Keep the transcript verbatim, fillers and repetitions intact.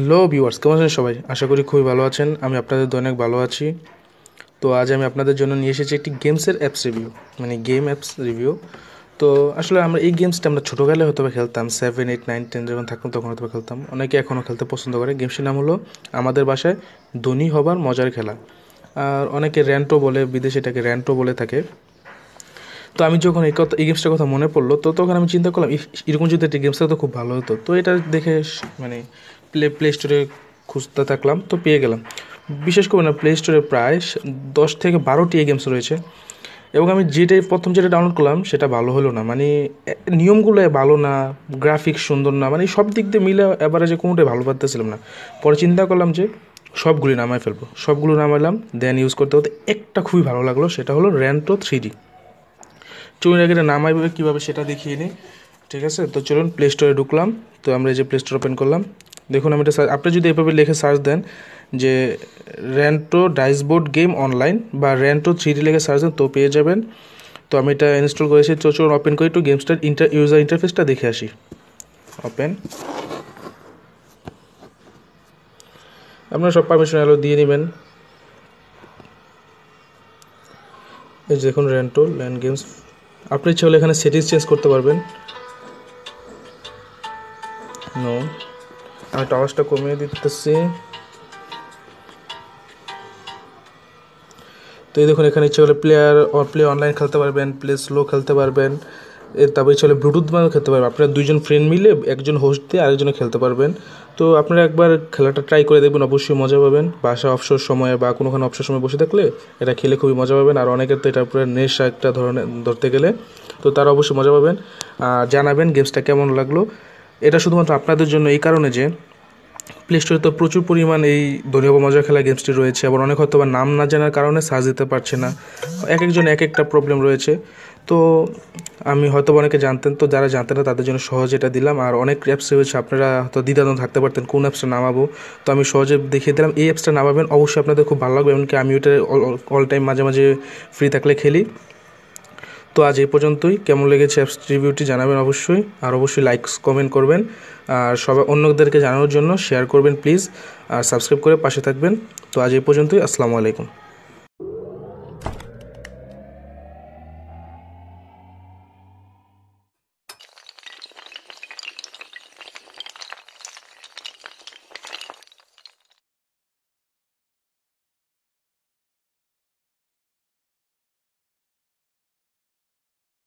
Hello viewers, কেমন আছেন সবাই? আশা করি খুবই ভালো আছেন। আমি আপনাদের অনেক ভালো আছি। তো আজ আমি আপনাদের জন্য নিয়ে এসেছি একটি গেমসের অ্যাপস রিভিউ, মানে গেম অ্যাপস রিভিউ। তো আসলে আমরা এই গেমসটা আমরা ছোটোবেলায় হয়তো খেলতাম, সেভেন এইট নাইন টেন যখন থাকতাম তখন হয়তো খেলতাম। অনেকে এখনও খেলতে পছন্দ করে। গেমসটির নাম হলো আমাদের বাসায় ধনী হবার মজার খেলা, আর অনেকে র্যান্টো বলে, বিদেশে এটাকে র্যান্টো বলে থাকে। তো আমি যখন এই কথা এই গেমসটার কথা মনে পড়লো, তো তখন আমি চিন্তা করলাম এরকম যদি একটা গেমস থাকতো খুব ভালো হতো। তো এটা দেখে মানে প্লে প্লে স্টোরে খুঁজতে থাকলাম, তো পেয়ে গেলাম। বিশেষ করে না, প্লে স্টোরে প্রায় দশ থেকে বারোটি এই গেমস রয়েছে, এবং আমি যেটাই প্রথম যেটা ডাউনলোড করলাম সেটা ভালো হলো না। মানে নিয়মগুলো ভালো না, গ্রাফিক্স সুন্দর না, মানে সব দিক দিয়ে মিলে অ্যাভারেজে কোনোটাই ভালো পারতেছিলাম না। পরে চিন্তা করলাম যে সবগুলি নামাই ফেলবো, সবগুলো নামাইলাম, দেন ইউজ করতে করতে একটা খুবই ভালো লাগলো, সেটা হলো র্যান্টো থ্রি ডি। চলুন আগে এটা নামাইবে কীভাবে সেটা দেখিয়ে নিই, ঠিক আছে? তো চলুন প্লে স্টোরে ঢুকলাম। তো আমরা এই যে প্লে স্টোর ওপেন করলাম, দেখুন আমি এটা আপনি যদি এভাবে লিখে সার্চ দেন যে র্যান্টো ডাইসবোর্ড গেম অনলাইন বা র্যান্টো থ্রি ডি লিখে সার্চ দেন, তো পেয়ে যাবেন। তো আমি এটা ইনস্টল করেছি। তো চলুন ওপেন করি, একটু গেমসটার ইন্টার ইউজার ইন্টারফেসটা দেখে আসি। ওপেন, আপনারা সব পারমিশন আলো দিয়ে নেবেন। এই যে দেখুন র্যান্টো ল্যান্ড গেমস, আপনি ইচ্ছে হলে এখানে সেটিংস চেঞ্জ করতে পারবেন। নো, আমি টাওয়ার্সটা কমিয়ে দিতেছি। তো এই দেখুন এখানে ইচ্ছে হলে প্লেয়ার প্লে অনলাইন খেলতে পারবেন, প্লে স্লো খেলতে পারবেন, এর তারপর ইচ্ছে হলে ব্লুটুথ মানেও খেলতে পারবেন। আপনারা দুইজন ফ্রেন্ড মিলে একজন হোস্ট দিয়ে আরেকজনে খেলতে পারবেন। তো আপনারা একবার খেলাটা ট্রাই করে দেখবেন, অবশ্যই মজা পাবেন। বাসা অবসর সময়ে বা কোনোখানে অবসর সময় বসে থাকলে এটা খেলে খুবই মজা পাবেন। আর অনেকের তো এটার উপরে নেশা একটা ধরনের ধরতে গেলে, তো তারা অবশ্যই মজা পাবেন। আর জানাবেন গেমসটা কেমন লাগলো। এটা শুধুমাত্র আপনাদের জন্য এই কারণে যে প্লে স্টোরে তো প্রচুর পরিমাণ এই ধনী হব মজার খেলা গেমসটি রয়েছে, আবার অনেক হয়তো বা নাম না জানার কারণে সার্চ দিতে পারছে না, এক একজন এক একটা প্রবলেম রয়েছে। তো আমি হয়তো অনেকে জানতেন, তো যারা জানতেন না তাদের জন্য সহজে এটা দিলাম। আর অনেক অ্যাপস রয়েছে, আপনারা হয়তো দ্বিধাদ্বন্দ্ব থাকতে পারতেন কোন অ্যাপসটা নামাবো, তো আমি সহজে দেখিয়ে দিলাম। এই অ্যাপসটা নামাবেন, অবশ্যই আপনাদের খুব ভালো লাগবে। এমনকি আমি ওটা অল টাইম মাঝে মাঝে ফ্রি থাকলে খেলি। তো আজ এই পর্যন্তই। কেমন লেগেছে অ্যাপস রিভিউটি জানাবেন অবশ্যই, আর অবশ্যই লাইকস কমেন্ট করবেন, আর সবাই অন্যদেরকে জানানোর জন্য শেয়ার করবেন প্লিজ, আর সাবস্ক্রাইব করে পাশে থাকবেন। তো আজ এই পর্যন্তই। আসসালামু আলাইকুম।